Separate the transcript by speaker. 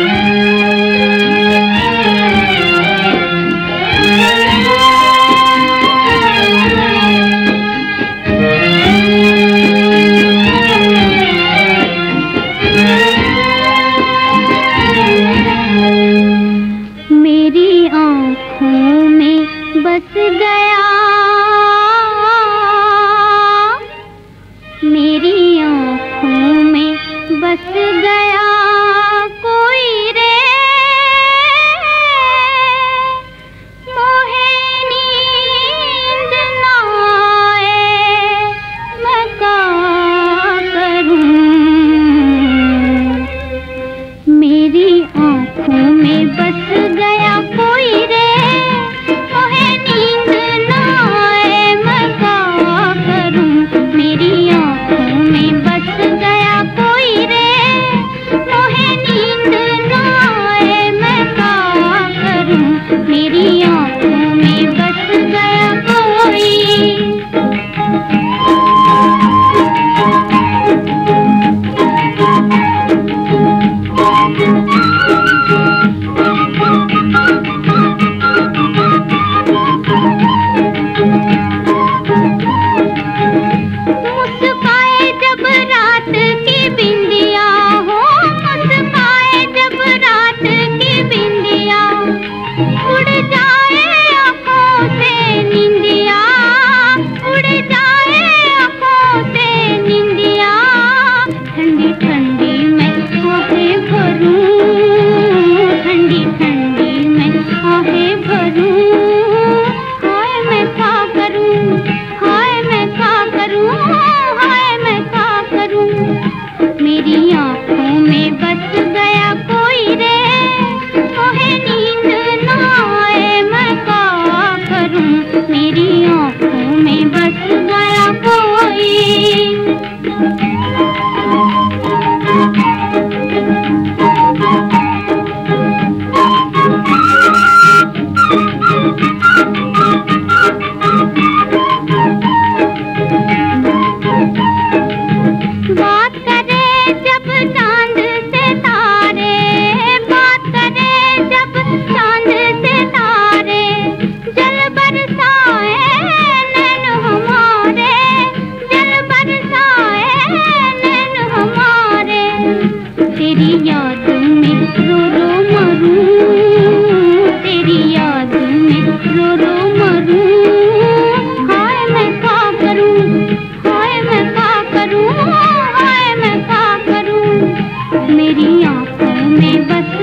Speaker 1: बस गया मेरी आँखों में बस गया कोई रे मोहे नींद ना आए मैं क्या करूं मेरी आँखों में बस गया कोई रे तेरी याद में रो रो मरूं तेरी याद में रो रो मरूं हाय मैं क्या करूं हाय मैं क्या करूं हाय मैं क्या करूं मेरी आँखों में बस